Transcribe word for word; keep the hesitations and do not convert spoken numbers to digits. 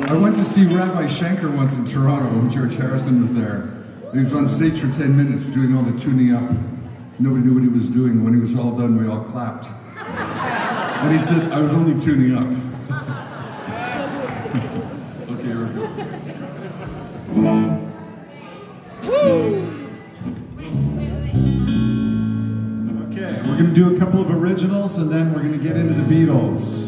I went to see Rabbi Schenker once in Toronto when George Harrison was there. He was on stage for ten minutes doing all the tuning up. Nobody knew what he was doing. When he was all done, we all clapped. And he said, I was only tuning up. Okay, here we go. Okay, we're going to do a couple of originals and then we're going to get into the Beatles.